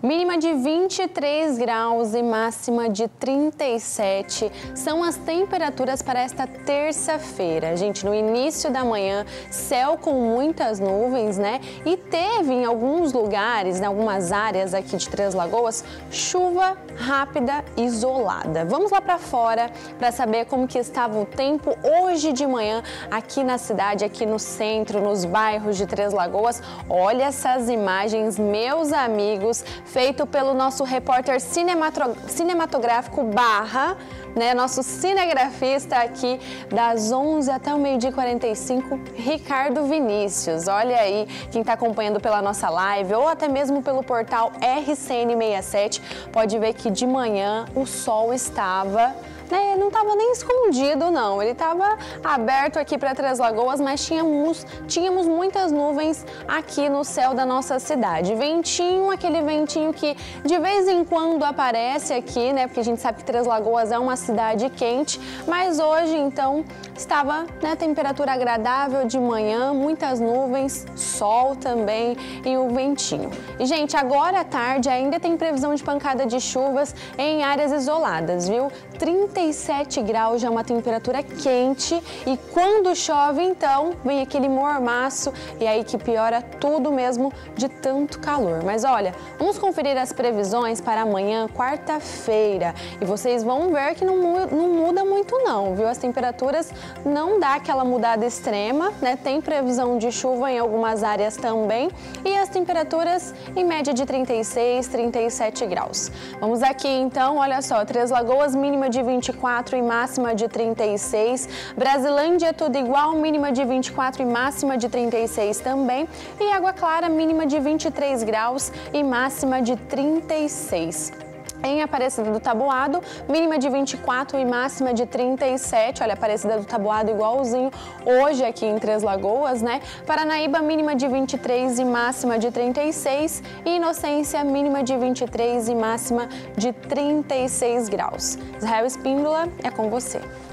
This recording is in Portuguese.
Mínima de 23 graus e máxima de 37 são as temperaturas para esta terça-feira. Gente, no início da manhã, céu com muitas nuvens, né? E teve em alguns lugares, em algumas áreas aqui de Três Lagoas, chuva rápida isolada. Vamos lá para fora para saber como que estava o tempo hoje de manhã aqui na cidade, aqui no centro, nos bairros de Três Lagoas. Olha essas imagens, meus amigos, feito pelo nosso repórter cinematográfico Barra, né, nosso cinegrafista aqui das 11 até o meio-dia 45, Ricardo Vinícius. Olha aí, quem está acompanhando pela nossa live ou até mesmo pelo portal RCN67, pode ver que de manhã o sol estava... não estava nem escondido, não. Ele estava aberto aqui para Três Lagoas, mas tínhamos muitas nuvens aqui no céu da nossa cidade. Ventinho, aquele ventinho que de vez em quando aparece aqui, né? Porque a gente sabe que Três Lagoas é uma cidade quente, mas hoje, então, estava, né, temperatura agradável de manhã, muitas nuvens, sol também e o ventinho. E, gente, agora à tarde ainda tem previsão de pancada de chuvas em áreas isoladas, viu? 37 graus já é uma temperatura quente e quando chove, então, vem aquele mormaço e aí que piora tudo mesmo de tanto calor. Mas olha, vamos conferir as previsões para amanhã, quarta-feira, e vocês vão ver que não muda muito não, viu? As temperaturas não dá aquela mudada extrema, né? Tem previsão de chuva em algumas áreas também e as temperaturas em média de 36, 37 graus. Vamos aqui então, olha só, Três Lagoas mínima de 24 e máxima de 36, Brasilândia tudo igual, mínima de 24 e máxima de 36 também, e Água Clara mínima de 23 graus e máxima de 36. Em Aparecida do Taboado, mínima de 24 e máxima de 37. Olha, Aparecida do Taboado igualzinho hoje aqui em Três Lagoas, né? Paranaíba, mínima de 23 e máxima de 36. E Inocência, mínima de 23 e máxima de 36 graus. Israel Espíndola, é com você.